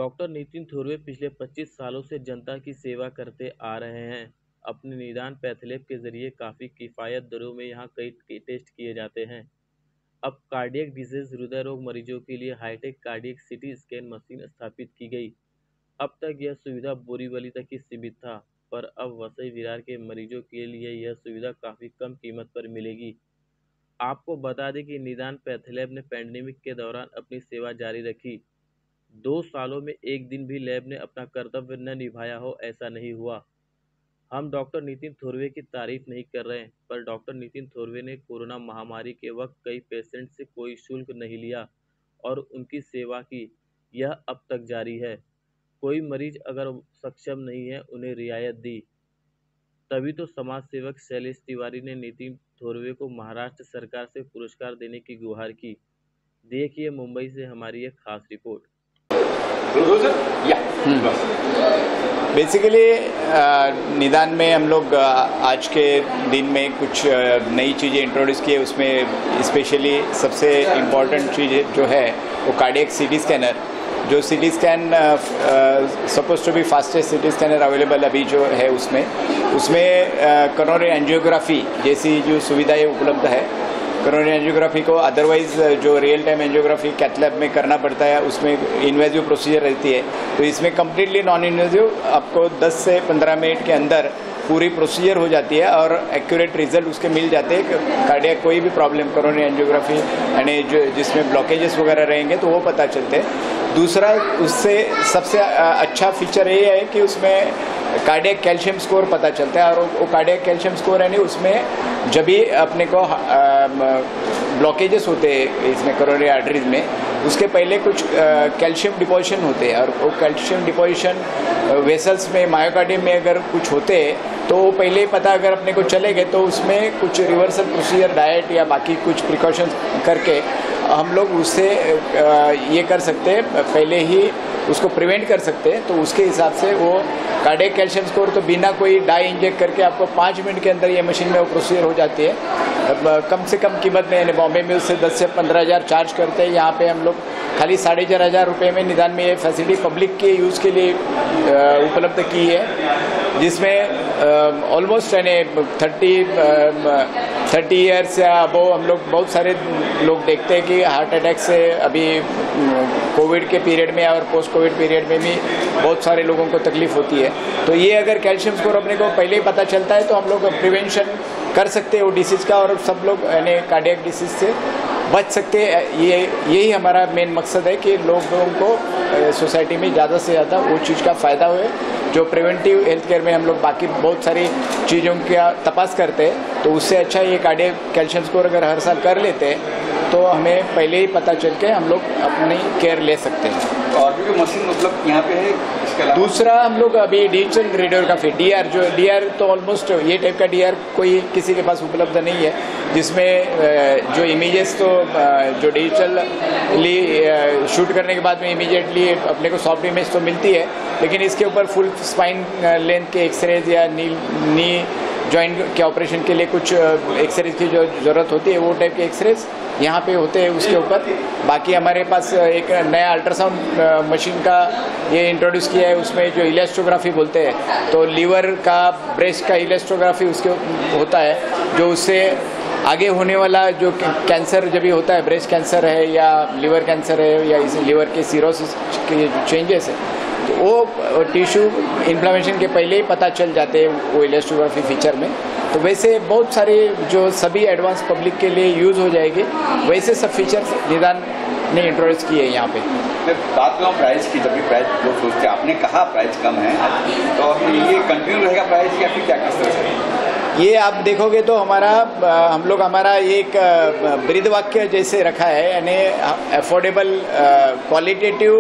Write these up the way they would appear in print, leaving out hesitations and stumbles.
Doctor Nitin Thorve पिछले 25 सालों से जनता की सेवा करते आ रहे हैं। अपने निदान पैथलैब के जरिए काफ़ी किफ़ायत दरों में यहाँ कई टेस्ट किए जाते हैं। अब कार्डियक डिजीज हृदय रोग मरीजों के लिए hitech cardiac CT scan machine स्थापित की गई। अब तक यह सुविधा बोरीवली तक ही सीमित था, पर अब वसई विरार के मरीजों के लिए यह सुविधा काफ़ी कम कीमत पर मिलेगी। आपको बता दें कि निदान पैथलैब ने पैंडेमिक के दौरान अपनी सेवा जारी रखी। 2 सालों में एक दिन भी लैब ने अपना कर्तव्य न निभाया हो, ऐसा नहीं हुआ। हम डॉक्टर नितिन थोरवे की तारीफ नहीं कर रहे हैं, पर डॉक्टर नितिन थोरवे ने कोरोना महामारी के वक्त कई पेशेंट से कोई शुल्क नहीं लिया और उनकी सेवा की। यह अब तक जारी है। कोई मरीज अगर सक्षम नहीं है, उन्हें रियायत दी। तभी तो समाज सेवक शैलेश तिवारी ने नितिन थोरवे को महाराष्ट्र सरकार से पुरस्कार देने की गुहार की। देखिए मुंबई से हमारी एक खास रिपोर्ट। बेसिकली निदान में हम लोग आज के दिन में कुछ नई चीज़ें इंट्रोड्यूस किए। उसमें स्पेशली सबसे इम्पॉर्टेंट चीज़ जो है वो कार्डियक सीटी स्कैनर, जो CT scan suppose to be fastest CT scanner available अभी जो है उसमें कोरोनरी एंजियोग्राफी जैसी जो सुविधाएं उपलब्ध है। कोरोनरी एंजियोग्राफी को अदरवाइज जो real time angiography cath lab में करना पड़ता है, उसमें इन्वेजिव प्रोसीजर रहती है, तो इसमें कम्प्लीटली नॉन इन्वेजिव आपको 10 से 15 मिनट के अंदर पूरी प्रोसीजर हो जाती है और एक्यूरेट रिजल्ट उसके मिल जाते हैं। कार्डियक कोई भी प्रॉब्लम कोरोनरी एंजियोग्राफी यानी जो जिसमें ब्लॉकेजेस वगैरह रहेंगे तो वो पता चलते हैं। दूसरा उससे सबसे अच्छा फीचर ये है कि उसमें कार्डियक कैल्शियम स्कोर पता चलता है, और वो कार्डियक कैल्शियम स्कोर यानी उसमें जब भी अपने को ब्लॉकेजेस होते हैं इसमें कोरोनरी आर्टरीज में, उसके पहले कुछ कैल्शियम डिपोजिशन होते हैं, और वो कैल्शियम डिपोजिशन वेसल्स में मायोकार्डियम में अगर कुछ होते हैं तो वो पहले ही पता अगर अपने को चले गए तो उसमें कुछ रिवर्सल प्रोसीजर डाइट या बाकी कुछ प्रिकॉशंस करके हम लोग उससे ये कर सकते हैं, पहले ही उसको प्रिवेंट कर सकते हैं। तो उसके हिसाब से वो कार्डियक कैल्शियम स्कोर तो बिना कोई डाई इंजेक्ट करके आपको 5 मिनट के अंदर ये मशीन में वो प्रोसीजर हो जाती है। कम से कम कीमत में, यानी बॉम्बे में उससे 10 से 15 हज़ार चार्ज करते हैं। यहाँ पे हम लोग खाली 4,500 रुपये में निदान में ये फैसिलिटी पब्लिक के यूज़ के लिए उपलब्ध की है, जिसमें ऑलमोस्ट यानी 30 ईयर्स या अबव हम लोग बहुत सारे लोग देखते हैं कि हार्ट अटैक से अभी कोविड के पीरियड में और पोस्ट कोविड पीरियड में भी बहुत सारे लोगों को तकलीफ होती है। तो ये अगर कैल्शियम स्कोर अपने को पहले ही पता चलता है तो हम लोग प्रिवेंशन कर सकते हैं वो डिसीज़ का, और सब लोग यानी कार्डियक डिसीज़ से बच सकते हैं। यही हमारा मेन मकसद है कि लोगों को सोसाइटी में ज़्यादा से ज़्यादा वो चीज़ का फ़ायदा हुए। जो प्रिवेंटिव हेल्थ केयर में हम लोग बाकी बहुत सारी चीज़ों का तपास करते हैं, तो उससे अच्छा ये कार्डियक कैल्शियम स्कोर अगर हर साल कर लेते हैं तो हमें पहले ही पता चल के हम लोग अपनी केयर ले सकते हैं। और भी मशीन मतलब यहाँ पे है इसके अलावा? दूसरा हम लोग अभी डिजिटल रेडियोग्राफी डीआर तो ऑलमोस्ट ये टाइप का डीआर कोई किसी के पास उपलब्ध नहीं है, जिसमें जो इमेजेस तो जो डिजिटली शूट करने के बाद में इमीडिएटली अपने को सॉफ्ट इमेज तो मिलती है, लेकिन इसके ऊपर फुल स्पाइन लेंथ के एक्सरेज या नी जॉइंट के ऑपरेशन के लिए कुछ एक्सरेज की जो ज़रूरत होती है वो टाइप के एक्सरेज यहाँ पे होते हैं उसके ऊपर। बाकी हमारे पास एक नया अल्ट्रासाउंड मशीन का ये इंट्रोड्यूस किया है, उसमें जो इलेस्ट्रोग्राफी बोलते हैं, तो लीवर का ब्रेस्ट का इलेस्ट्रोग्राफी उसके होता है, जो उससे आगे होने वाला जो कैंसर जब भी होता है, ब्रेस्ट कैंसर है या लीवर कैंसर है या इस लीवर के सीरोसिस के जो चेंजेस है, तो वो टिश्यू इन्फ्लेमेशन के पहले ही पता चल जाते हैं वो इलेस्ट्रोग्राफी फीचर में। तो वैसे बहुत सारे जो सभी एडवांस पब्लिक के लिए यूज़ हो जाएगी, वैसे सब फीचर्स निदान ने इंट्रोड्यूस किए हैं यहाँ पे। बात करूँ प्राइस की, जब भी प्राइस लोग सोचते हैं, आपने कहा प्राइस कम है, तो ये कंटिन्यू रहेगा प्राइस या फिर क्या किस तरह से? ये आप देखोगे तो हमारा एक ब्रीद वाक्य जैसे रखा है, यानी affordable qualitative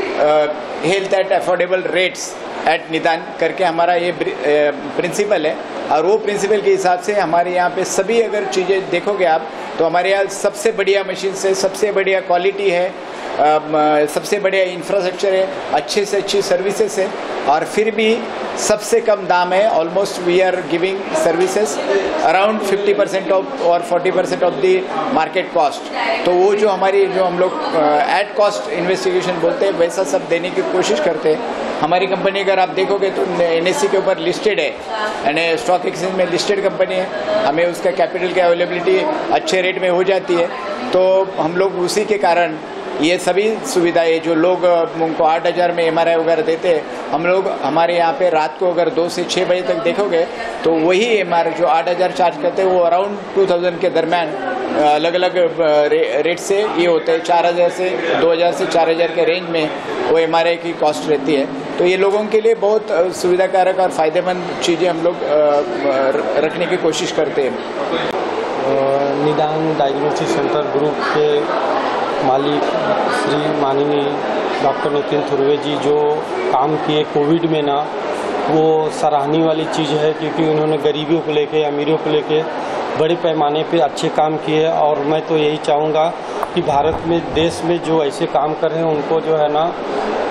health at affordable rates at Nidan करके हमारा ये प्रिंसिपल है। और वो प्रिंसिपल के हिसाब से हमारे यहाँ पे सभी अगर चीज़ें देखोगे आप तो हमारे यहाँ सबसे बढ़िया मशीन से सबसे बढ़िया क्वालिटी है, सबसे बढ़िया इंफ्रास्ट्रक्चर है, अच्छे से अच्छी सर्विसेज है, और फिर भी सबसे कम दाम है। Almost we are giving services around 50% off और 40% ऑफ द मार्केट कॉस्ट। तो वो जो हम लोग एट कॉस्ट इन्वेस्टिगेशन बोलते हैं, वैसा सब देने की कोशिश करते हैं। हमारी कंपनी अगर आप देखोगे तो NSE के ऊपर लिस्टेड है, यानी स्टॉक एक्सचेंज में लिस्टेड कंपनी है। हमें उसका कैपिटल की अवेलेबिलिटी अच्छे रेट में हो जाती है, तो हम लोग उसी के कारण ये सभी सुविधाएं जो लोग उनको 8,000 में MRI वगैरह देते हैं, हम लोग हमारे यहाँ पे रात को अगर 2 से 6 बजे तक देखोगे तो वही MRI जो 8,000 चार्ज करते हैं वो अराउंड 2,000 के दरम्यान अलग अलग रेट से ये होते हैं। 4,000 से 2,000 से 4,000 के रेंज में वो MRI की कॉस्ट रहती है। तो ये लोगों के लिए बहुत सुविधाकारक और फ़ायदेमंद चीज़ें हम लोग रखने की कोशिश करते हैं। निदान डायग्नोस्टिक सेंटर ग्रुप के मालिक श्री माननीय डॉक्टर नितिन थुर्वे जी जो काम किए कोविड में ना, वो सराहनीय वाली चीज़ है, क्योंकि उन्होंने गरीबियों को लेके, अमीरों को लेके बड़े पैमाने पे अच्छे काम किए। और मैं तो यही चाहूँगा कि भारत में, देश में जो ऐसे काम कर रहे हैं उनको जो है ना,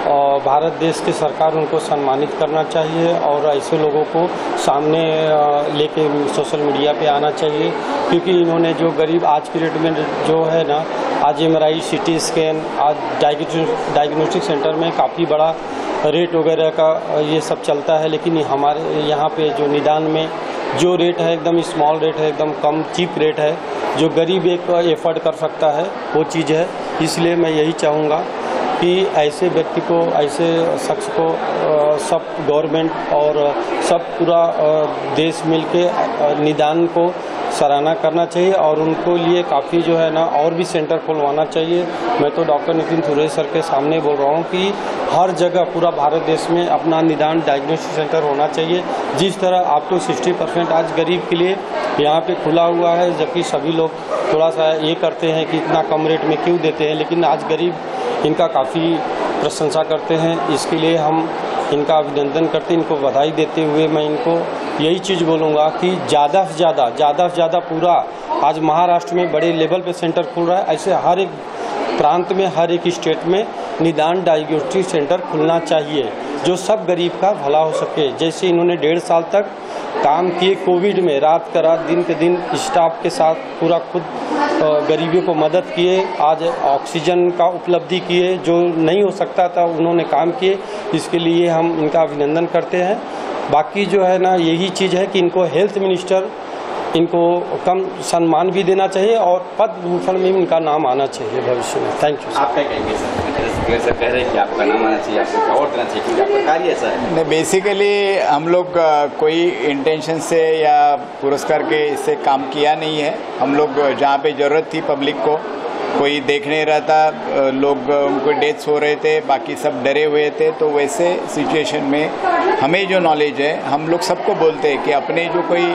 भारत देश की सरकार उनको सम्मानित करना चाहिए और ऐसे लोगों को सामने लेके सोशल मीडिया पे आना चाहिए, क्योंकि इन्होंने जो गरीब आज की डेट में जो है ना, आज MRI, CT स्कैन, आज डायग्नोस्टिक सेंटर में काफ़ी बड़ा रेट वगैरह का ये सब चलता है, लेकिन हमारे यहाँ पे जो निदान में जो रेट है एकदम स्मॉल रेट है, एकदम कम चीप रेट है, जो गरीब एक एफर्ड कर सकता है वो चीज़ है। इसलिए मैं यही चाहूँगा कि ऐसे व्यक्ति को, ऐसे शख्स को सब गवर्नमेंट और सब पूरा देश मिलके निदान को सराहना करना चाहिए और उनको लिए काफ़ी जो है ना और भी सेंटर खुलवाना चाहिए। मैं तो डॉक्टर नितिन थुर्वे सर के सामने बोल रहा हूँ कि हर जगह पूरा भारत देश में अपना निदान डायग्नोस्टिक सेंटर होना चाहिए। जिस तरह आप तो 60% आज गरीब के लिए यहाँ पे खुला हुआ है, जबकि सभी लोग थोड़ा सा ये करते हैं कि इतना कम रेट में क्यों देते हैं, लेकिन आज गरीब इनका काफ़ी प्रशंसा करते हैं। इसके लिए हम इनका अभिनंदन करते, इनको बधाई देते हुए मैं इनको यही चीज़ बोलूँगा कि ज़्यादा से ज़्यादा पूरा आज महाराष्ट्र में बड़े लेवल पे सेंटर खुल रहा है, ऐसे हर एक प्रांत में, हर एक स्टेट में निदान डायग्नोस्टिक सेंटर खुलना चाहिए, जो सब गरीब का भला हो सके। जैसे इन्होंने 1.5 साल तक काम किए कोविड में, रात का रात, दिन के दिन स्टाफ के साथ पूरा खुद गरीबियों को मदद किए, आज ऑक्सीजन का उपलब्धि किए, जो नहीं हो सकता था उन्होंने काम किए। इसके लिए हम इनका अभिनंदन करते हैं। बाकी जो है ना, यही चीज़ है कि इनको हेल्थ मिनिस्टर इनको कम सम्मान भी देना चाहिए और पद्म भूषण में भी इनका नाम आना चाहिए भविष्य में। Thank you. आप क्या कहेंगे सर? कह रहे हैं कि आपका नाम आना चाहिए, आपको और देना चाहिए, क्योंकि आपका कार्य ऐसा है। नहीं, बेसिकली हम लोग कोई इंटेंशन से या पुरस्कार के इससे काम किया नहीं है। हम लोग जहाँ पे ज़रूरत थी पब्लिक को, कोई देख नहीं रहा था, लोग उनको डेथ्स हो रहे थे, बाकी सब डरे हुए थे, तो वैसे सिचुएशन में हमें जो नॉलेज है, हम लोग सबको बोलते हैं कि अपने जो कोई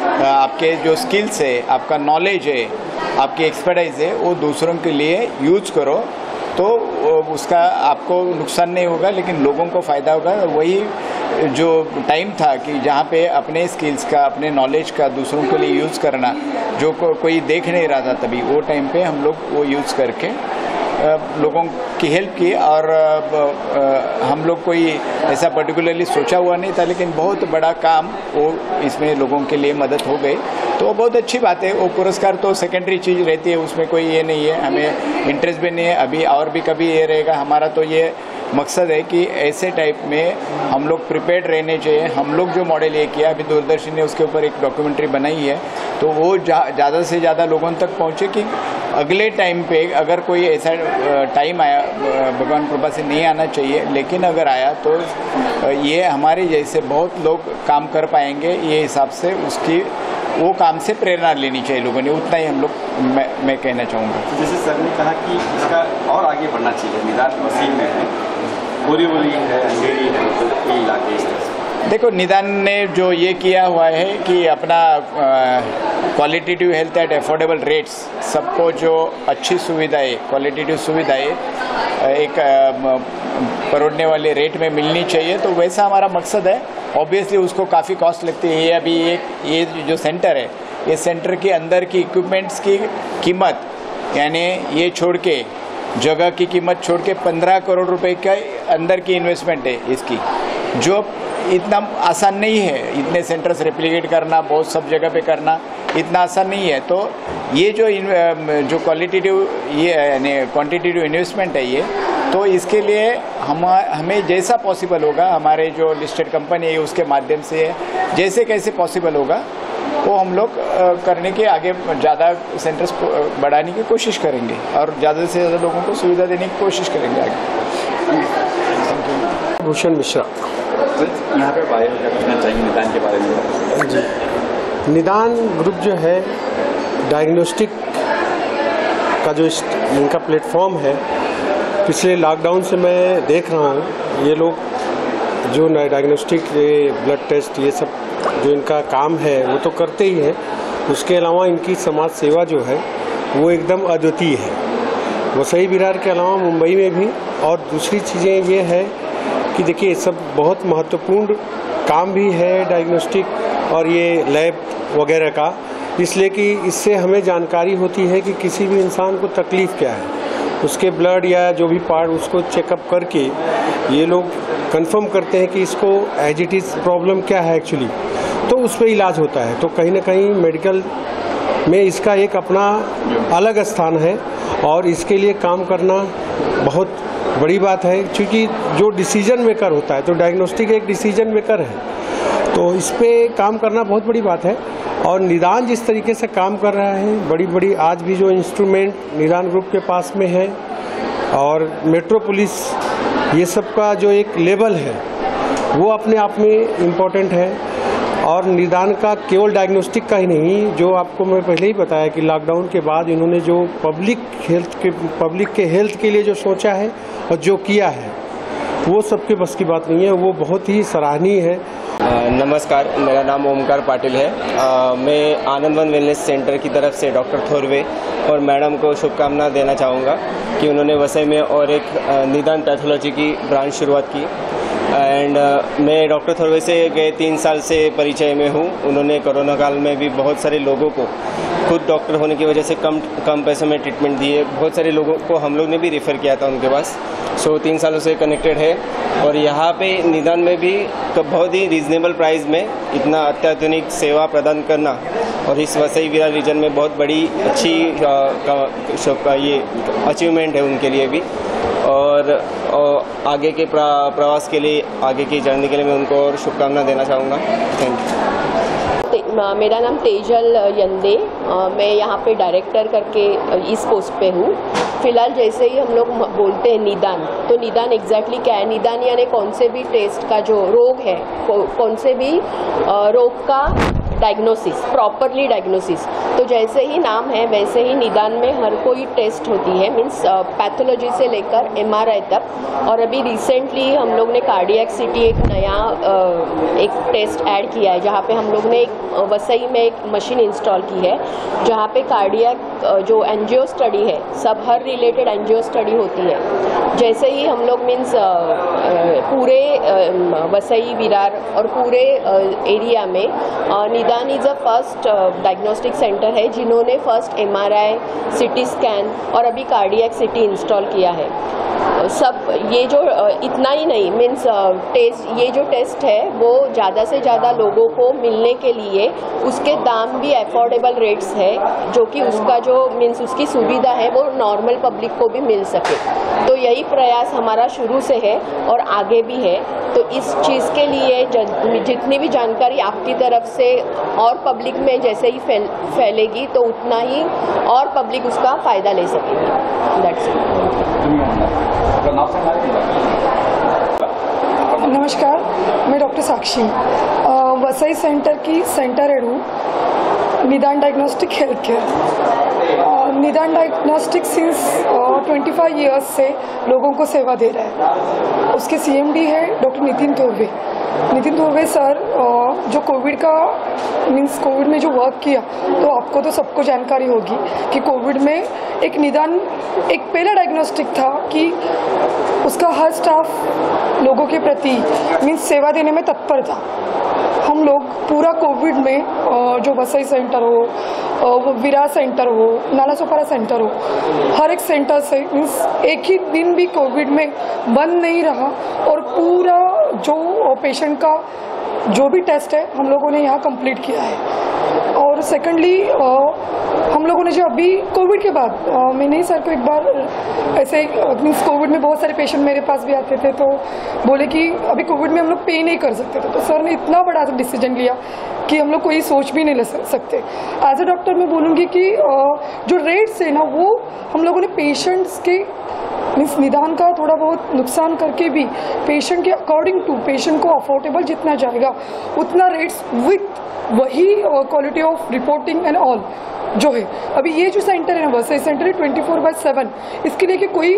आपके जो स्किल्स है, आपका नॉलेज है, आपकी एक्सपर्टाइज है, वो दूसरों के लिए यूज करो, तो उसका आपको नुकसान नहीं होगा लेकिन लोगों को फ़ायदा होगा। वही जो टाइम था कि जहाँ पे अपने स्किल्स का, अपने नॉलेज का दूसरों के लिए यूज़ करना, जो कोई देख नहीं रहा था तभी, वो टाइम पे हम लोग वो यूज़ करके लोगों की हेल्प की। और हम लोग कोई ऐसा पर्टिकुलरली सोचा हुआ नहीं था, लेकिन बहुत बड़ा काम वो इसमें लोगों के लिए मदद हो गई, तो बहुत अच्छी बात है। वो पुरस्कार तो सेकेंडरी चीज़ रहती है, उसमें कोई ये नहीं है, हमें इंटरेस्ट भी नहीं है अभी, और भी कभी ये रहेगा। हमारा तो ये मकसद है कि ऐसे टाइप में हम लोग प्रिपेयर्ड रहने चाहिए। हम लोग जो मॉडल ये किया, अभी दूरदर्शन ने उसके ऊपर एक डॉक्यूमेंट्री बनाई है, तो वो ज़्यादा से ज़्यादा लोगों तक पहुँचे कि अगले टाइम पे अगर कोई ऐसा टाइम आया, भगवान कृपा से नहीं आना चाहिए, लेकिन अगर आया तो ये हमारे जैसे बहुत लोग काम कर पाएंगे, ये हिसाब से उसकी वो काम से प्रेरणा लेनी चाहिए लोगों ने। उतना ही हम लोग मैं कहना चाहूँगा। जैसे सर ने कहा कि इसका और आगे बढ़ना चाहिए, निदान मशीन में है, बोरीवली है, अंधेरी है, तो ये इलाके इस तरह से। देखो, निदान ने जो ये किया हुआ है कि अपना qualitative health at affordable rates, सबको जो अच्छी सुविधाएं, क्वालिटेटिव सुविधाएं एक परोड़ने वाले रेट में मिलनी चाहिए, तो वैसा हमारा मकसद है। ऑब्वियसली उसको काफ़ी कॉस्ट लगती है। ये अभी ये जो सेंटर है, ये सेंटर के अंदर की इक्विपमेंट्स की कीमत, यानी ये छोड़ के जगह की कीमत छोड़ के 15 करोड़ रुपए के अंदर की इन्वेस्टमेंट है इसकी, जो इतना आसान नहीं है। इतने सेंटर्स रेप्लिकेट करना, बहुत सब जगह पे करना इतना आसान नहीं है। तो ये जो क्वालिटेटिव ये यानी क्वांटिटेटिव इन्वेस्टमेंट है ये, तो इसके लिए हमें जैसा पॉसिबल होगा, हमारे जो लिस्टेड कंपनी है उसके माध्यम से जैसे कैसे पॉसिबल होगा वो हम लोग करने के आगे ज़्यादा सेंटर्स बढ़ाने की कोशिश करेंगे और ज़्यादा से ज़्यादा लोगों को सुविधा देने की कोशिश करेंगे आगे। भूषण मिश्रा। यहाँ पे बायो करना चाहिए निदान के बारे में जी। निदान ग्रुप जो है डायग्नोस्टिक का जो इनका प्लेटफॉर्म है, पिछले लॉकडाउन से मैं देख रहा हूँ ये लोग जो डायग्नोस्टिक ब्लड टेस्ट ये सब जो इनका काम है वो तो करते ही हैं, उसके अलावा इनकी समाज सेवा जो है वो एकदम अद्वितीय है। वसई विरार के अलावा मुंबई में भी। और दूसरी चीज़ें ये है कि देखिए सब बहुत महत्वपूर्ण काम भी है डायग्नोस्टिक और ये लैब वगैरह का, इसलिए कि इससे हमें जानकारी होती है कि किसी भी इंसान को तकलीफ़ क्या है, उसके ब्लड या जो भी पार्ट उसको चेकअप करके ये लोग कंफर्म करते हैं कि इसको एज इट इज़ प्रॉब्लम क्या है एक्चुअली, तो उस पर इलाज होता है। तो कहीं ना कहीं मेडिकल में इसका एक अपना अलग स्थान है और इसके लिए काम करना बहुत बड़ी बात है, क्योंकि जो डिसीजन मेकर होता है, तो डायग्नोस्टिक एक डिसीजन मेकर है, तो इस पे काम करना बहुत बड़ी बात है। और निदान जिस तरीके से काम कर रहा है, बड़ी बड़ी आज भी जो इंस्ट्रूमेंट निदान ग्रुप के पास में है और मेट्रोपोलिस ये सब का जो एक लेवल है वो अपने आप में इम्पोर्टेंट है। और निदान का केवल डायग्नोस्टिक का ही नहीं, जो आपको मैं पहले ही बताया कि लॉकडाउन के बाद इन्होंने जो पब्लिक के हेल्थ के लिए जो सोचा है और जो किया है वो सबके बस की बात नहीं है, वो बहुत ही सराहनीय है। नमस्कार, मेरा नाम ओमकार पाटिल है। मैं आनंदवन वेलनेस सेंटर की तरफ से डॉक्टर थोरवे और मैडम को शुभकामना देना चाहूँगा कि उन्होंने वसई में और एक निदान पैथोलॉजी की ब्रांच शुरुआत की। एंड मैं डॉक्टर थोरवे से गए 3 साल से परिचय में हूँ। उन्होंने कोरोना काल में भी बहुत सारे लोगों को, खुद डॉक्टर होने की वजह से कम पैसों में ट्रीटमेंट दिए, बहुत सारे लोगों को हम लोग ने भी रेफ़र किया था उनके पास। सो 3 सालों से कनेक्टेड है और यहाँ पे निदान में भी बहुत ही रीजनेबल प्राइस में इतना अत्याधुनिक सेवा प्रदान करना और इस वसई विरार रीजन में बहुत बड़ी अच्छी ये अचीवमेंट है उनके लिए भी। और आगे के प्रवास के लिए, आगे की जर्नी के लिए मैं उनको और शुभकामना देना चाहूँगा। Thank you. मेरा नाम तेजल यंदे, मैं यहाँ पे डायरेक्टर करके इस पोस्ट पे हूँ। फिलहाल जैसे ही हम लोग बोलते हैं निदान, तो निदान एग्जैक्टली क्या है? निदान यानी कौन से भी टेस्ट का जो रोग है, कौन से भी रोग का डायग्नोसिस, प्रॉपरली डायग्नोसिस। तो जैसे ही नाम है वैसे ही निदान में हर कोई टेस्ट होती है, मीन्स पैथोलॉजी से लेकर MRI तक। और अभी रिसेंटली हम लोग ने कार्डियक सिटी एक नया एक टेस्ट ऐड किया है, जहाँ पे हम लोग ने वसई में एक मशीन इंस्टॉल की है, जहाँ पे कार्डियक जो एंजियो स्टडी है, सब हर रिलेटेड एंजियो स्टडी होती है। जैसे ही हम लोग मीन्स पूरे वसई विरार और पूरे एरिया में Nidan is a first diagnostic centre है जिन्होंने फर्स्ट MRI, CT स्कैन और अभी कार्डियक सिटी इंस्टॉल किया है। सब ये जो इतना ही नहीं, मीन्स टेस्ट, ये जो टेस्ट है वो ज़्यादा से ज़्यादा लोगों को मिलने के लिए उसके दाम भी अफोर्डेबल रेट्स है, जो कि उसका जो मीन्स उसकी सुविधा है वो नॉर्मल पब्लिक को भी मिल सके। तो यही प्रयास हमारा शुरू से है और आगे भी है। तो इस चीज़ के लिए जितनी भी जानकारी आपकी तरफ से और पब्लिक में जैसे ही फैलेगी तो उतना ही और पब्लिक उसका फ़ायदा ले सकेगी। That's it. नमस्कार, मैं डॉक्टर साक्षी वसई सेंटर की सेंटर हेड हूँ, Nidan diagnostic health care. Nidan diagnostic since 25 years से लोगों को सेवा दे रहा है। उसके CMD है डॉक्टर नितिन थोरवे। नितिन थोरवे सर जो कोविड का मीन्स कोविड में जो वर्क किया, तो आपको तो सबको जानकारी होगी कि कोविड में एक निदान एक पहला डायग्नोस्टिक था कि उसका हर स्टाफ लोगों के प्रति मीन्स सेवा देने में तत्पर था। हम लोग पूरा कोविड में जो वसई सेंटर हो, विरा सेंटर हो, नालासोपारा सेंटर हो, हर एक सेंटर से मीन्स एक ही दिन भी कोविड में बंद नहीं रहा और पूरा जो पेशेंट का जो भी टेस्ट है हम लोगों ने यहाँ कंप्लीट किया है। और सेकेंडली हम लोगों ने जो अभी कोविड के बाद मैंने सर को एक बार ऐसे मीन्स कोविड में बहुत सारे पेशेंट मेरे पास भी आते थे तो बोले कि अभी कोविड में हम लोग पे नहीं कर सकते थे, तो सर ने इतना बड़ा डिसीजन लिया कि हम लोग कोई सोच भी नहीं ले सकते। एज ए डॉक्टर मैं बोलूँगी कि जो रेट्स है ना वो हम लोगों ने पेशेंट्स के मीन्स निदान का थोड़ा बहुत नुकसान करके भी पेशेंट के अकॉर्डिंग टू पेशेंट को अफोर्डेबल जितना जाएगा उतना रेट्स विथ वही quality of reporting and all जो है। अभी ये जो सेंटर है ना वसई सेंटर है 24/7, इसके लिए कि कोई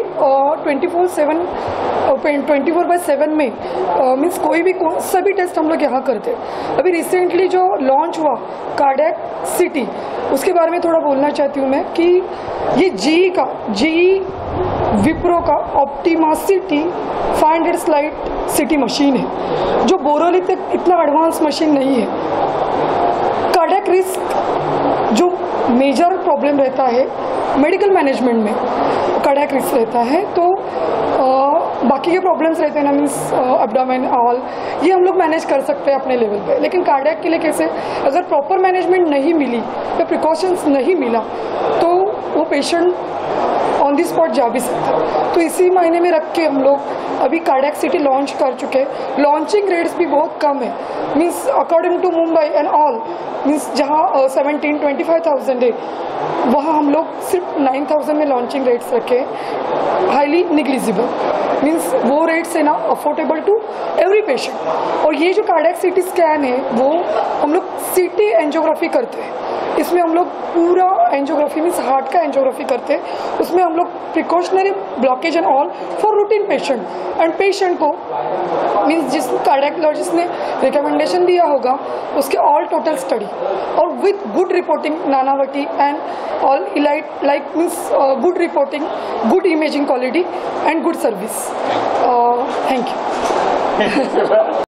24/7 में मीन्स कोई भी सभी टेस्ट हम लोग यहाँ करते हैं। अभी रिसेंटली जो लॉन्च हुआ कार्डियक सिटी उसके बारे में थोड़ा बोलना चाहती हूँ मैं कि ये जी विप्रो का Optima CT 500 slide CT machine है जो बोरोली तक इतना एडवांस मशीन नहीं है। कार्डियक रिस्क जो मेजर प्रॉब्लम रहता है मेडिकल मैनेजमेंट में कार्डियक रिस्क रहता है, तो बाकी के प्रॉब्लम्स रहते हैं ना मीन्स एब्डोमेन ऑल ये हम लोग मैनेज कर सकते हैं अपने लेवल पे, लेकिन कार्डियक के लिए कैसे अगर प्रॉपर मैनेजमेंट नहीं मिली या प्रिकॉशंस नहीं मिला तो वो पेशेंट ऑन दी स्पॉट जा भी सकता है। तो इसी महीने में रख के हम लोग अभी कार्डियक सिटी लॉन्च कर चुके हैं। लॉन्चिंग रेट्स भी बहुत कम है means according to Mumbai and all means जहाँ 17-25,000 है वहाँ हम लोग सिर्फ 9,000 में लॉन्चिंग रेट्स रखे, हाईली निग्लिजिबल मीन्स वो रेट्स है ना अफोर्डेबल टू एवरी पेशेंट। और ये जो कार्डियक सिटी स्कैन है वो हम लोग सिटी एंजियोग्राफी करते हैं, इसमें हम लोग पूरा एंजियोग्राफी मीन्स हार्ट का एंजियोग्राफी करते हैं, उसमें हम लोग precautionary blockage and all for routine patient and patient को मीन्स जिस कार्डियोलॉजिस्ट ने रिकमेंडेशन दिया होगा उसके ऑल टोटल स्टडी और with good reporting Nanavati and all elite like means good reporting, good imaging quality and good service. Thank you.